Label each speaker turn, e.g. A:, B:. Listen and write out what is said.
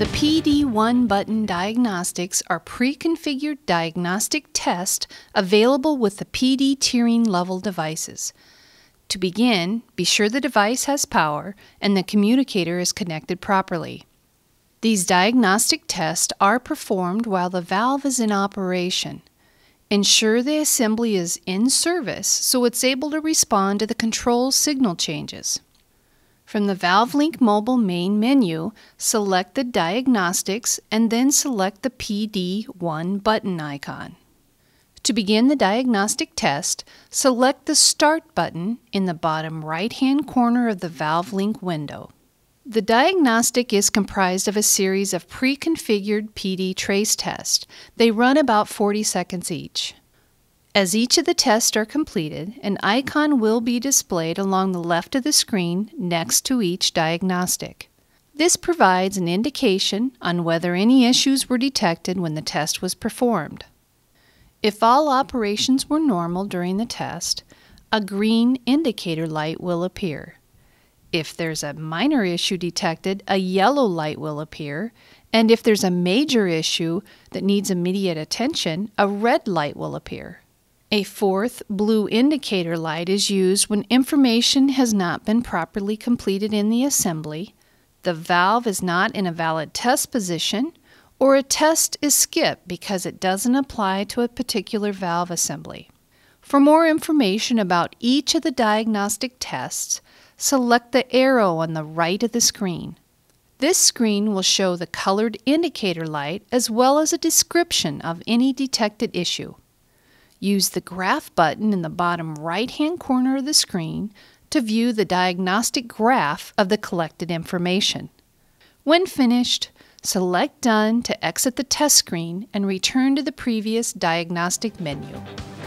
A: The PD One Button Diagnostics are pre-configured diagnostic tests available with the PD tiering level devices. To begin, be sure the device has power and the communicator is connected properly. These diagnostic tests are performed while the valve is in operation. Ensure the assembly is in service so it's able to respond to the control signal changes. From the ValveLink Mobile main menu, select the Diagnostics and then select the PD One button icon. To begin the diagnostic test, select the Start button in the bottom right-hand corner of the ValveLink window. The diagnostic is comprised of a series of pre-configured PD trace tests. They run about 40 seconds each. As each of the tests are completed, an icon will be displayed along the left of the screen next to each diagnostic. This provides an indication on whether any issues were detected when the test was performed. If all operations were normal during the test, a green indicator light will appear. If there's a minor issue detected, a yellow light will appear, and if there's a major issue that needs immediate attention, a red light will appear. A fourth blue indicator light is used when information has not been properly completed in the assembly, the valve is not in a valid test position, or a test is skipped because it doesn't apply to a particular valve assembly. For more information about each of the diagnostic tests, select the arrow on the right of the screen. This screen will show the colored indicator light as well as a description of any detected issue. Use the Graph button in the bottom right-hand corner of the screen to view the diagnostic graph of the collected information. When finished, select Done to exit the test screen and return to the previous diagnostic menu.